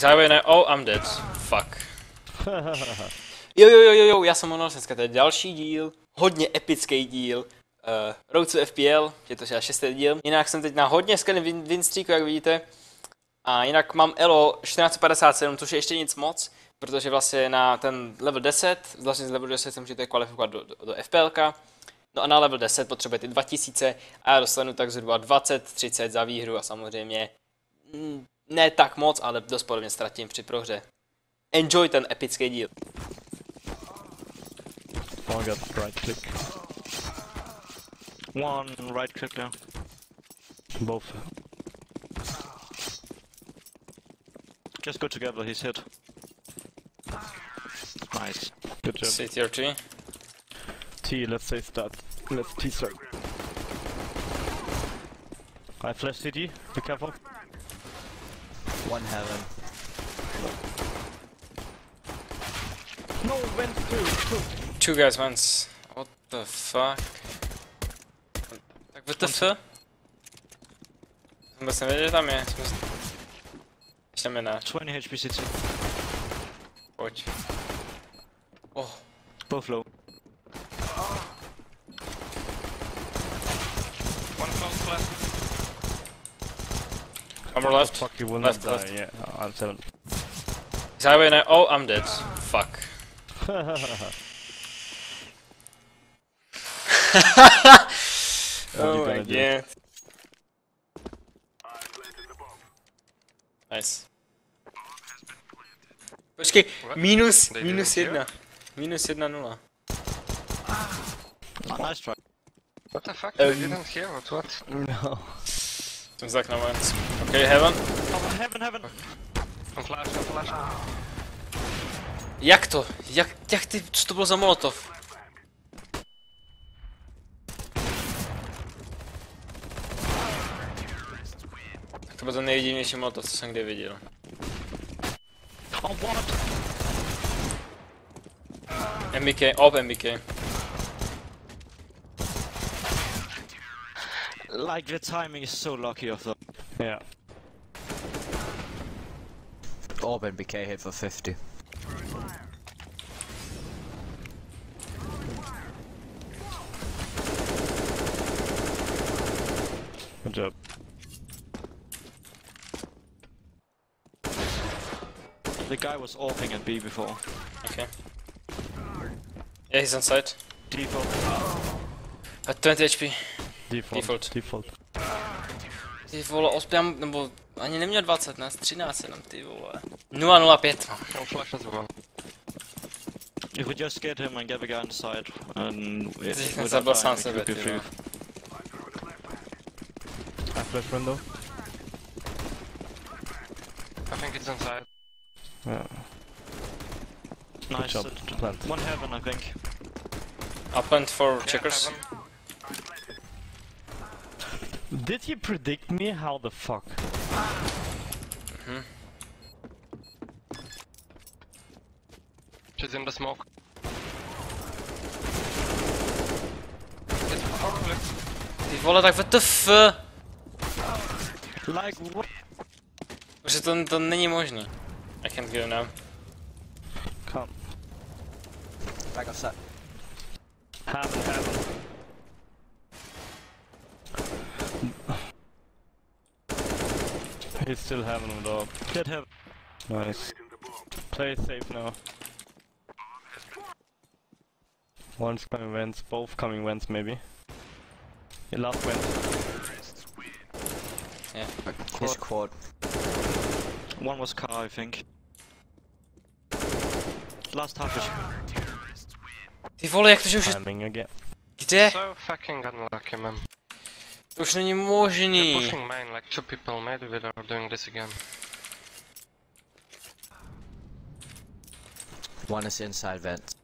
Závěrné, oh, I'm dead. Fuck. Jo, já jsem Honor, dneska to je další díl, hodně epický díl. Road to FPL, je to 6. díl. Jinak jsem teď na hodně skvělém win streaku, jak vidíte. A jinak mám elo 1457, což je ještě nic moc, protože vlastně na ten level 10, vlastně z level 10 se můžete kvalifikovat do FPLka. No a na level 10 potřebujete 2000 a já dostanu tak zhruba 20-30 za výhru a samozřejmě ne tak moc, ale dost podobně ztratím při prohře. Enjoy ten epický díl. One got right click. One right click there. Both. Just go together, he's hit. Nice. Good job. Sit your tree. T, let's say start. Let's T start. I flash CT, be careful. One heaven. No, vent two. Two guys once. What the fuck? Tak WTF? Vůbec nevěděl, že tam je. Ještě tam je náš. 20 HP CT. Pojď. Oh. Both low. One close left. One more left. Fuck, you will Left, not left. die. Yeah, I'm 7. Závěrné, oh, I'm dead. Fuck. What you Oh my gonna do? god. Nice. Počkej, What? minus They jedna. didn't Minus 1-0. Nice try. What the fuck? They didn't hear what? No. Jsem zak na vance. Okay, heaven. Oh, heaven. I'm flash. Jak to? Jak ty, co to bylo za molotov? To byl ten nejdivnější molotov, co jsem kdy viděl. Oh, what? MBK, op MBK. Like, the timing is so lucky of them. Yeah. Orb and BK hit for 50. Good job. The guy was AWPing at B before. Okay. Yeah, he's on site. Default. At 20 HP. Default. Ty vole, ospěm, nebo ani neměl 20, ne? 13 jenom, ty vole. 0,05 mám. I'm flash as well. If we just get him and get the guy on the side, and Ten zabil sám sebe, ty vole. I flash window. I think it's inside. Yeah. Nice. job, plant. One heaven, I think. I'll plant for Yeah, checkers. heaven. Did you predict me? How the fuck? She's in the smoke. It's probably. Ty vole, tak WTF? Like, what? Protože to není možný. I can't get it now. Come. Back off set. Heaven. He's still having him dog. Get heaven. Nice. Play safe now. One's coming vents, both coming vents maybe. Yeah, last vent. Yeah. His quad. One was car, I think. Last half is... Ty vole, jak to, že už je... Timing again. Kde? So fucking unlucky, man. To už není They're možný. pushing main like 2 people. Maybe they are doing this again. One is inside vent.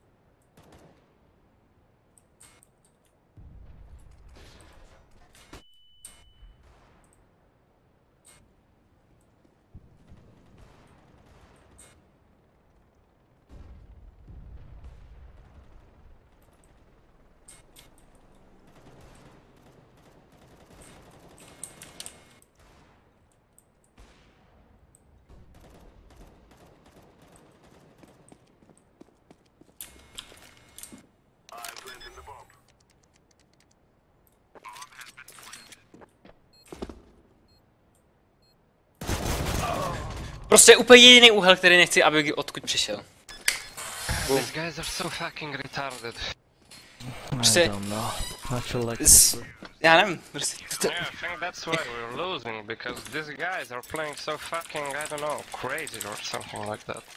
Prostě úplně jediný úhel, který nechci, aby odkud přišel. These guys are so fucking retarded. Prostě... I don't know. I feel like Já nevím, prostě... Yeah, I think that's why we're losing, because these guys are playing so fucking, I don't know, crazy or something like that.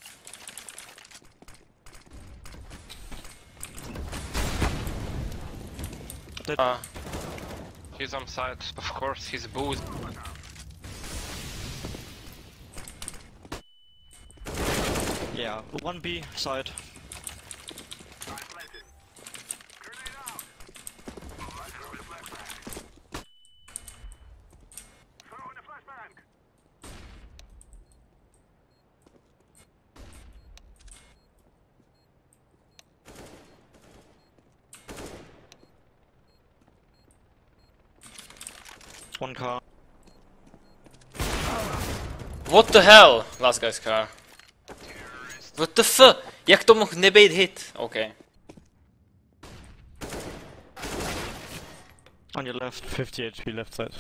He's on site, of course, he's booze. Yeah, 1B side. One car. What the hell? Last guy's car. What the fuck? Jak to mohl nebejt hit? OK. On your left. 50 HP left side.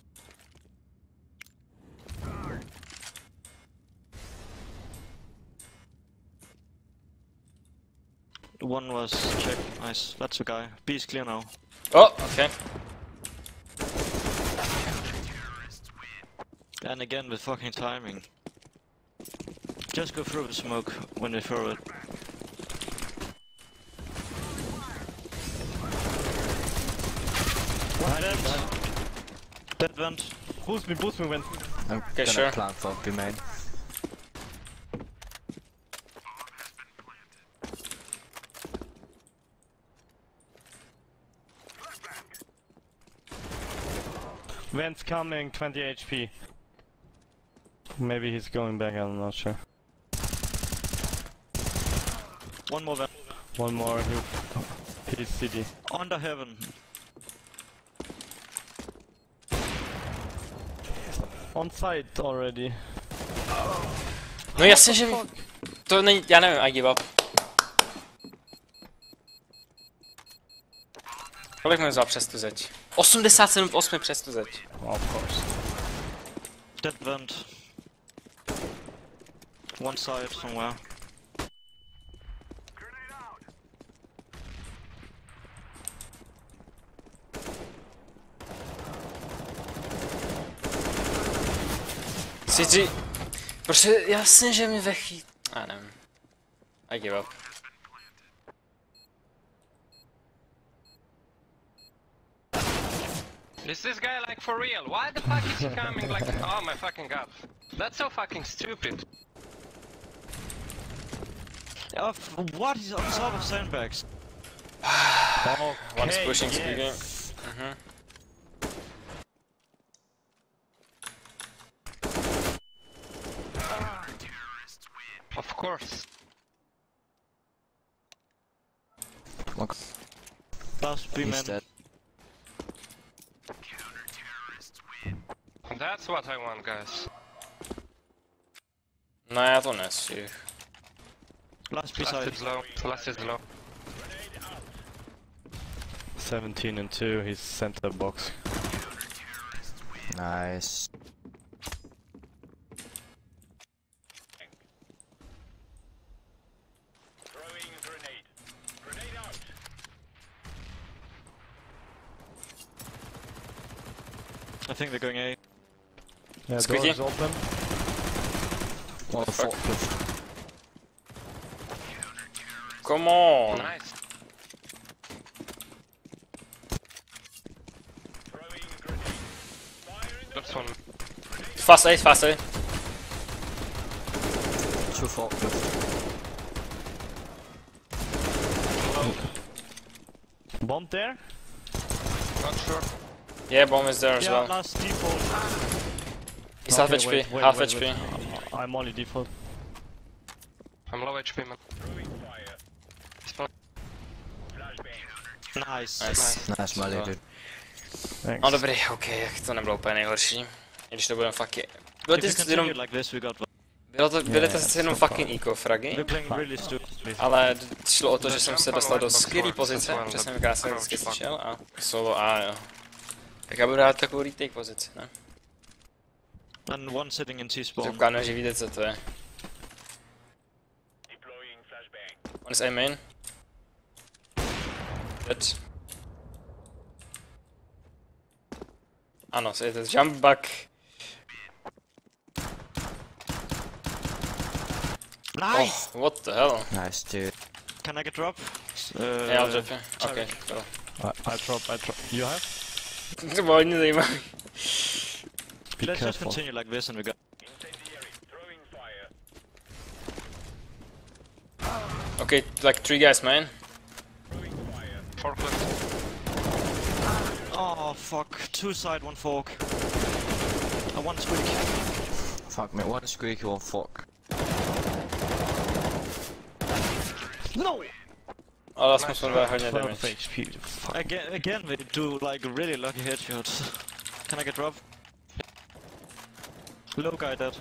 One was check. Nice. That's the guy. B is clear now. Oh, OK. And again with fucking timing. Just go through the smoke when they throw it. Dead vent. Boost me, Wentz. I'm Okay, gonna sure. plant for B main. Vent's coming, 20 HP. Maybe he's going back, I'm not sure. One more vent. One more, he's CD. Under heaven. On site already. No jasně, že... To není... Já nevím, I give up. Kolik mi vzal přes tu zeď? 87 v 8 přes tu zeď. Of course. Dead vent. One side somewhere. CG... Prostě jasně, že mi vechý... Já nevím. I give up. Is this guy like for real? Why the fuck is he coming like, oh my fucking god. That's so fucking stupid. What is on top of sandbags? One's pushing speaking. yes. Of course. Look, Last B he's man. dead. That's what I want, guys. No já to nestih. Last B Last side. is low. Last is low. 17 and 2, he's center box. Nice. I think they're going A. Yeah, Squeaky. doors open. What the fuck? Come on. Nice. That's one. Fast A, fast A. Two forklift. Bomb there? Not sure. Yeah, bomb is there as Yeah, well. last default. He's half Okay, HP, wait, half wait, HP. wait. I'm only default. I'm low HP, man. Spawn. Nice. Nice. Nice Molly, dude. Thanks. No dobrý, ok, to nebylo úplně nejhorší. I když to budeme fucking... Bylo If we to continue jenom, like this, we got. byly to Yeah, jenom so fucking eco fragy, We're playing really stupid. ale šlo o to, že jsem se dostal do skvělé pozice, protože jsem krásně vždycky slyšel a solo A jo. Tak já budu dát takovou retake pozici, ne? And one sitting in T spawn. Doufám, že víte, co to je. One is A main. Dead. Ah no, so it is jump back. Nice! Oh, what the hell? Nice, dude. Can I get drop? Yeah, I'll drop you. Okay, go. I drop. You have? To bylo nic zajímavý. Be Let's just careful. continue like this and we go. Okay, like 3 guys main. Forklift. Oh fuck. 2 side, 1 fork. One squeak. Fuck me, one squeaky, one fork. No! Ale aspoň jsme dali hodně 12 damage. HP. Fuck. Again, we do like really lucky headshots. Can I get drop? Low guy dead.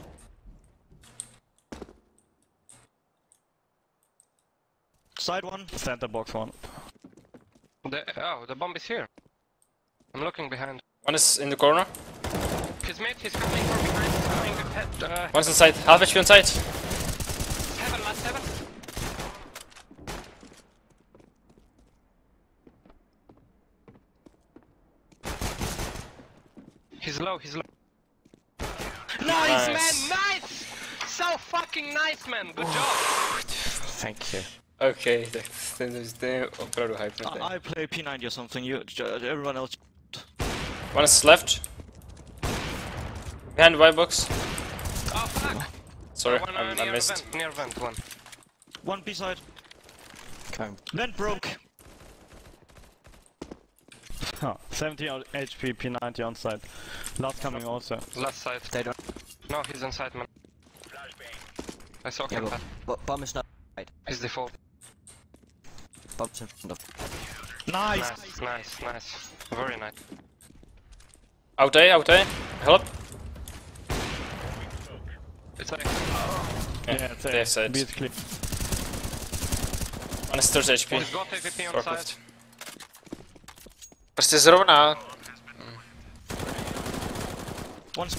Side 1. Center box 1. The bomb is here. I'm looking behind. One is in the corner. He's coming from behind. He's coming head. One's inside. Half HP on side. Heaven, last heaven. He's low. Nice, Nice. man, nice! So fucking nice, man. Good job. Thank you. Okay, tak ten je opravdu hype. I play P90 or something. Everyone else. One is left. Behind the white box. Oh fuck! Sorry, One I near missed. vent, near vent, one. One B side. Come. Vent broke. Huh. 70 HP, P90 on side. Last coming also. Last side. They don't. No, he's inside, man. I saw Yeah, him. but bomb is not right. He's default. Bomb's in front of. Nice. Nice. Very nice. Out A. Help. It's like Yeah, it's they A. said. B is clear. One is 30 HP. he's got AVP on Forklift. side. Prostě zrovna. One.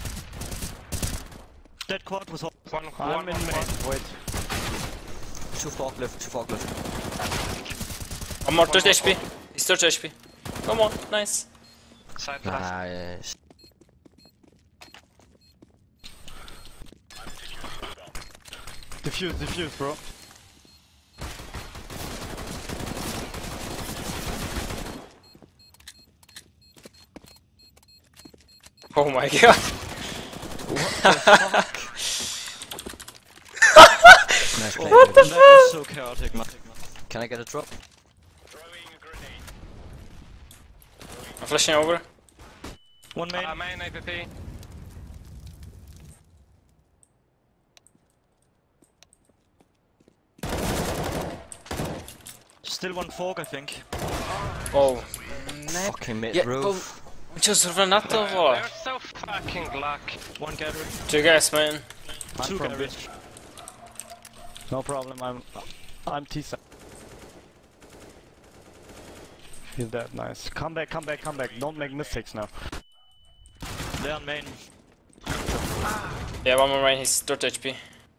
Dead quad with all. I'm in main. Wait. Two forklift. One more 30 HP. He's 30 HP. Come on, nice. Side last. Nice. Defuse, bro. Oh my god. Nice play. What the fuck? That was so chaotic, man. Can I get a drop? I'm flashing over. One main. Main AVP. Still one fork, I think. Oh. Fucking mid Yeah, roof. Čo zrovna na to, vole? They're so fucking lucky. One garage. 2 guys, man. I'm Two from garage. No problem. I'm T side. He's dead. Nice. Come back. Don't make mistakes now. They're on main. Yeah, one more main. He's 30 HP.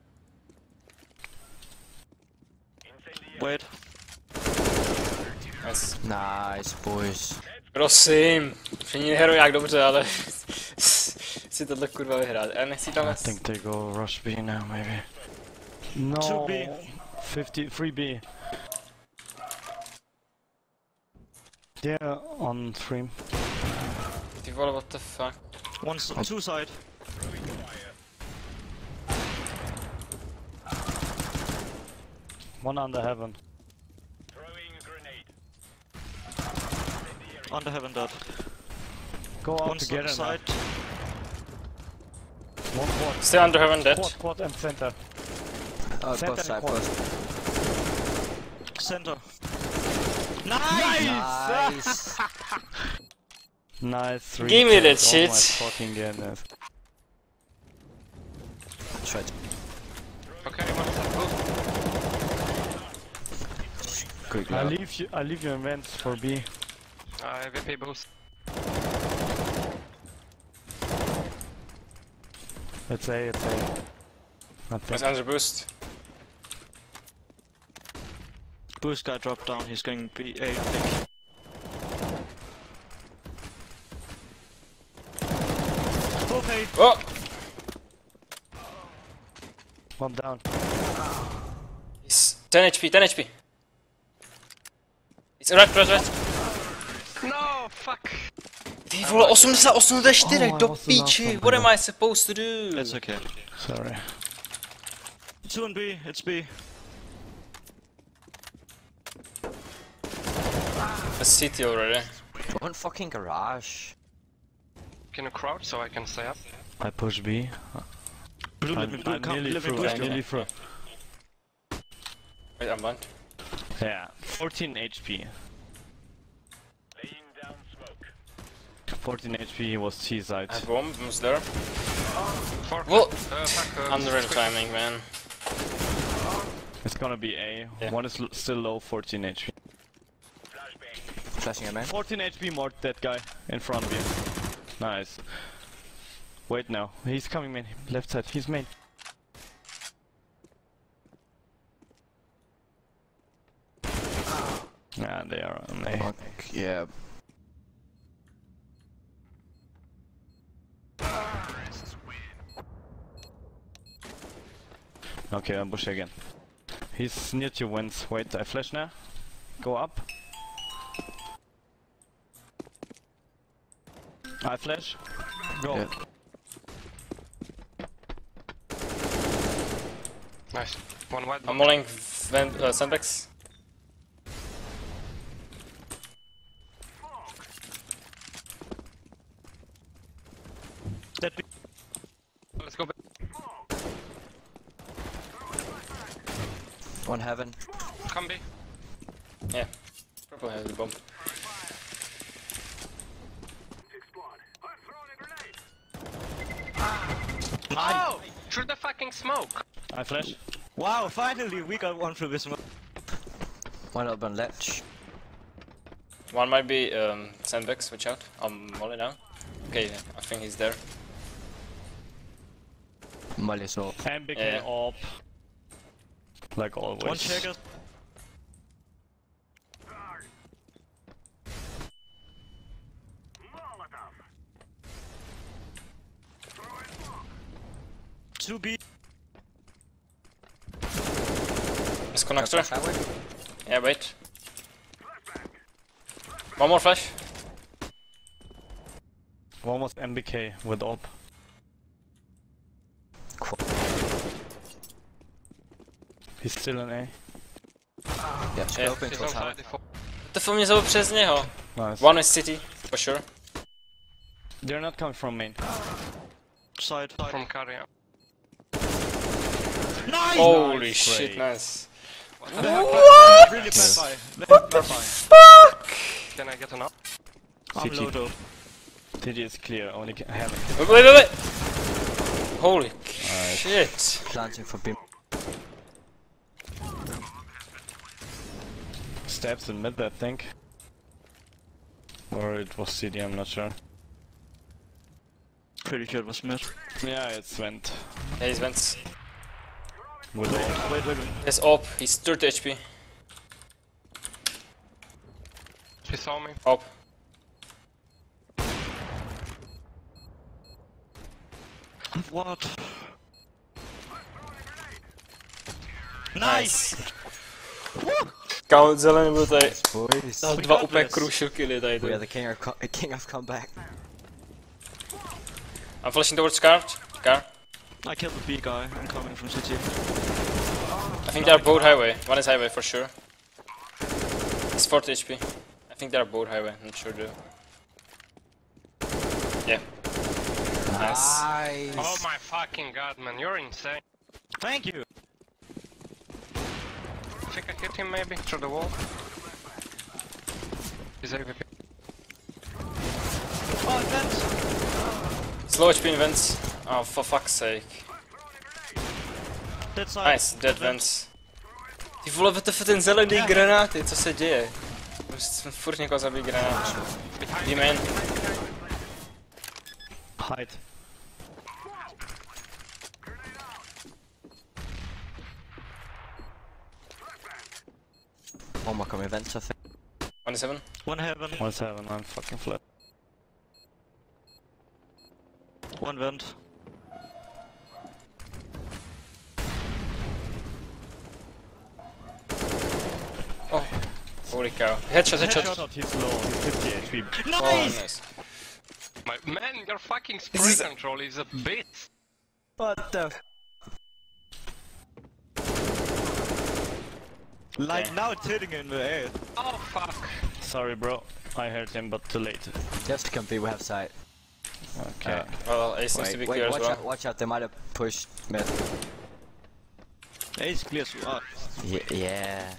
Wait. Nice. Nice, boys. Prosím. Všichni nehrajou jak dobře, ale si tohle kurva vyhrát. A nechci tam I think they go rush B now, maybe. No. 2B. 3B. Yeah, on stream. Ty vole, what the fuck. Two side. One under heaven. Under heaven dead. Go out One together now. side. One quad. Still under heaven dead. Quad and center. Both Center side, and both. Center. Nice! Nice. Nice. Three Give me that kills. Oh my shit. fucking goodness. Try to Okay, one side boost. quick I loud. leave you in vents for B. AVP boost. It's A. I He's think. under boost. Boost guy dropped down, he's going B A, I think. Okay. Oh! One down. He's 10 HP, 10 HP. He's right. No, fuck. Ty vole, 88 do 4, Oh, do I was píči, enough. what am I supposed to do? That's okay. Sorry. 2 and B, it's B. A city already. One fucking garage. Can you crouch so I can stay up? I push B. Blue, I'm nearly through. I'm nearly through. Wait, I'm blind. Yeah, 14 HP. 14 HP, he was T side. I have bomb, almost there. Four. Whoa! Fuck. Unreal timing, man. It's gonna be A. Yeah. One is still low, 14 HP. Flashing a man. 14 HP more that guy in front of you. Nice. Wait now, he's coming main. Left side, he's main. Ah, they are on A. Fuck, yeah. Okay, I'm push again. He's near to wins. Wait, I flash now. Go up. I flash. Go. Yeah. Nice. One white. I'm mulling sandbags. That B. Let's go back. One heaven. Come B. Yeah. Purple has the bomb. Oh! Through the fucking smoke! I flash. Wow, finally we got one through this one. One up on ledge. One might be sandbags, watch out. I'm mulling now. Okay, I think he's there. Molly so. And big Yeah. orb. Like always. One checker. Two B. Is connector? Highway. Yeah, wait. One more flash. One was MBK with orb. Cool. He's still in A. Yeah, Yeah, scoping He's towards on highway. side default. To fue mě zabil přes něho. Nice. One is city, for sure. They're not coming from main. Side. From Karya. Nice! Holy Great. shit, nice. Really bad buy. Bad buy. Can I get an up? I'm CT. low though. TG is clear, only heaven. Wait. Holy shit. Planting for beam. Steps in mid, I think. Or it was CD, I'm not sure. Pretty sure it was mid. Yeah, it's went. Yeah, he's vents. With orb. Wait. He's up, he's 30 HP. He saw me. Up. What? Nice! Kámo, zelený byl tady. Boys. Dal We dva got úplně this. crucial killy tady. We are the king of comeback. I'm flashing towards car. I killed the B guy. I'm coming from city. I think they're both highway. One is highway for sure. It's 40 HP. I think they're both highway, not sure though. Yeah. Nice. Nice. Oh my fucking god, man, you're insane. Thank you! I think I hit him maybe through the wall. He's AVP. Oh, that's... Slow HP in vents. Oh, for fuck's sake. That side. Nice, dead vents. Ty vole, WTF ten zelený granáty, co se děje? Prostě furt někoho zabít granáty. Jdeme jen. Hide. Oh my god, events I think. 27. One heaven, 1-7, I'm fucking flat. one vent. Oh, holy cow. Headshot, headshot. Headshot, he's low, he's 50 HP. Oh, nice. Man, your fucking This spray is- control is a bit. What the? Like Okay. now it's hitting in the air. Oh fuck. Sorry bro, I heard him but too late. Just compete, we have sight. Okay. Well, Ace seems to be clear as well. watch out, they might have pushed mid. Ace clears. Yeah.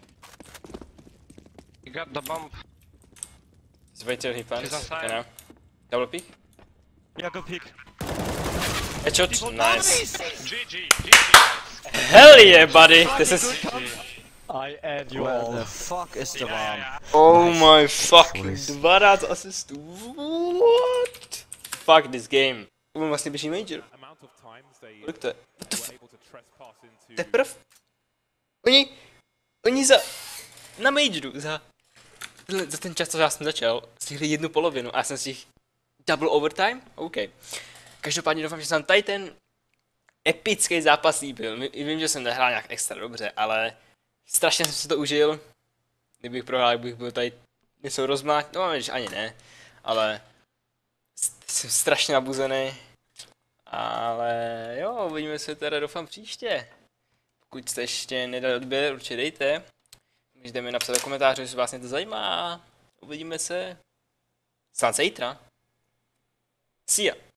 You got the bump. Just wait till he plants. He's on side. Okay, now. Double peek. Yeah, go peek. Headshot. Nice. GG, GG. Hell yeah, buddy. This is. I add you Where all. the fuck is the bomb? Oh my fucking Boys. 12 assist. What? Fuck this game. To byl vlastně běžný major. amount of times they Kolik to je? What the were f... able to trespass into Teprv? Oni na majoru za ten čas, co já jsem začal, stihli jednu polovinu a já jsem si jich double overtime? OK. Každopádně doufám, že jsem tady ten epický zápas líbil. Vím, že jsem nehrál nějak extra dobře, ale strašně jsem si to užil. Kdybych prohrál, bych byl tady něco rozmlát, no že ani ne, ale jsem strašně nabuzený. Ale jo, uvidíme se teda doufám příště. Pokud jste ještě nedali odběr, určitě dejte. Můžete mi napsat do komentářů, jestli vás něco zajímá. Uvidíme se snad zítra. See ya.